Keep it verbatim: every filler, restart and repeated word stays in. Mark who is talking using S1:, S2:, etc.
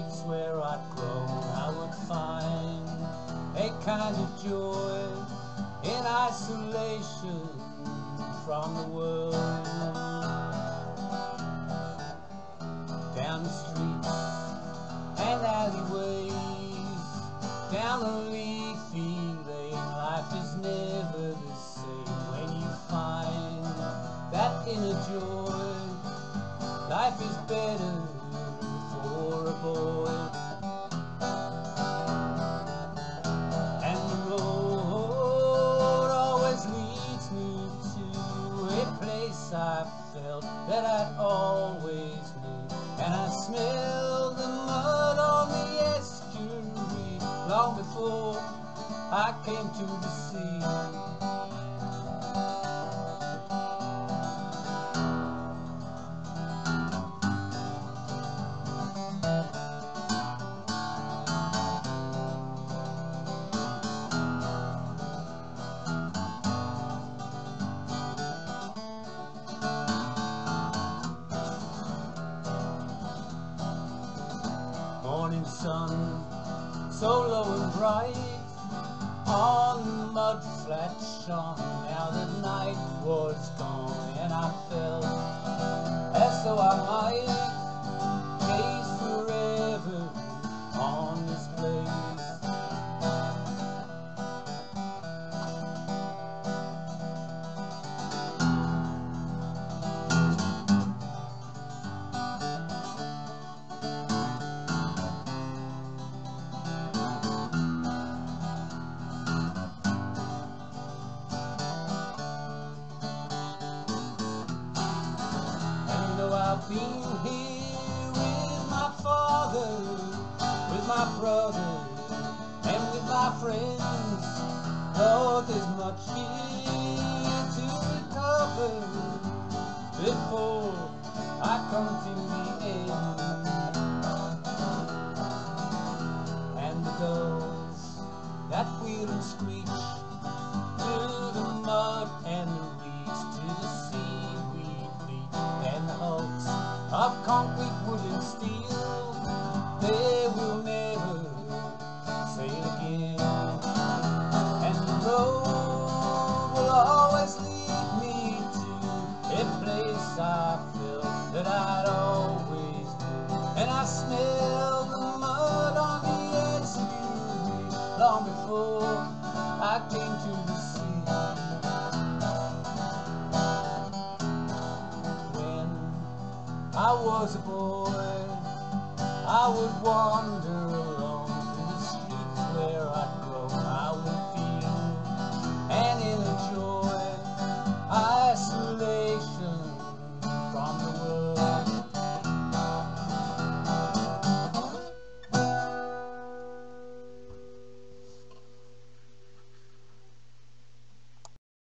S1: streets where I'd grown, I would find a kind of joy in isolation from the world. Down the streets and alleyways, down a leafy lane, life is never the same when you find that inner joy. Life is better for a boy. And the road always leads me to a place I felt that I'd always knew. And I smell the mud on the estuary long before I came to the sea. Morning sun, so low and bright, on the mud flat shone. Now that night was gone, and I felt as though I might gaze forever on this place. I've been here with my father, with my brother, and with my friends. Lord, there's much here to recover before I come to the end. And the gulls that wheel and screech through the mud and the reeds to the seaweed beach, and the hulks of concrete, wood and steel, they will never sail again. And the road will always lead me to a place I felt that I'd always knew. And I smell the mud on the Estuary long before I came to the sea. When I was a boy, I would wander